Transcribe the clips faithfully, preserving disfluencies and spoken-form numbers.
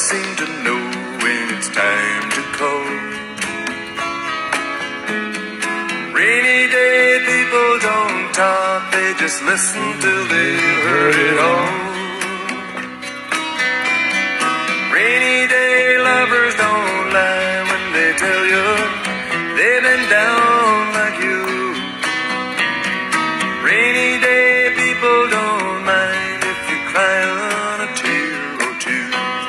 seem to know when it's time to call. Rainy day people don't talk, they just listen till they've heard it all. Rainy day lovers don't lie when they tell you they've been down like you. Rainy day people don't mind if you cry on a tear or two.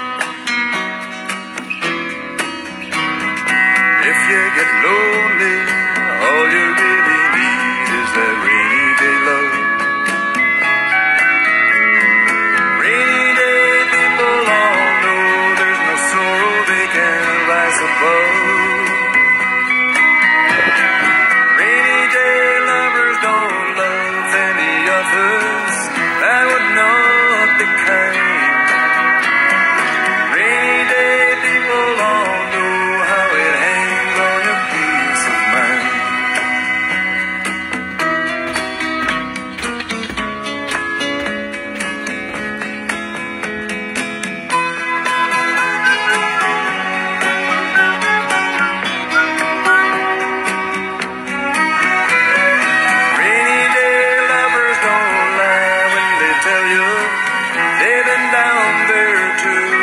If you get lonely, all you really need is that rainy day love. Rainy day people all know there's no sorrow they can rise above. Rainy day lovers don't love any others, that would not be kind. Rainy day people all know how it hangs on your peace of mind. Rainy day lovers don't lie when they tell you they've been down there too.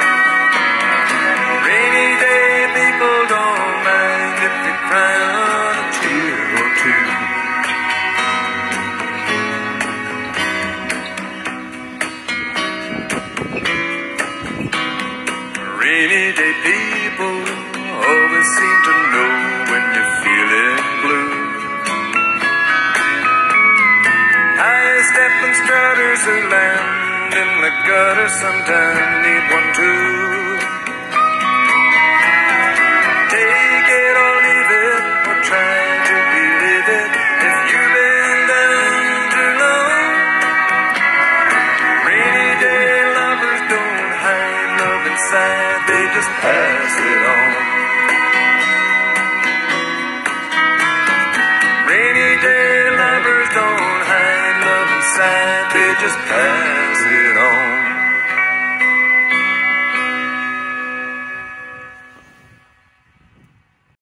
Rainy day people don't mind if you cry on a tear or two. Rainy day people always seem to know when you're feeling blue. High stepping strutters who land in the gutter sometimes need one too. Take it or leave it, or try to believe it if you've been down too long. Rainy day lovers don't hide love inside, they just pass it on. Rainy day lovers don't hide love inside, they just pass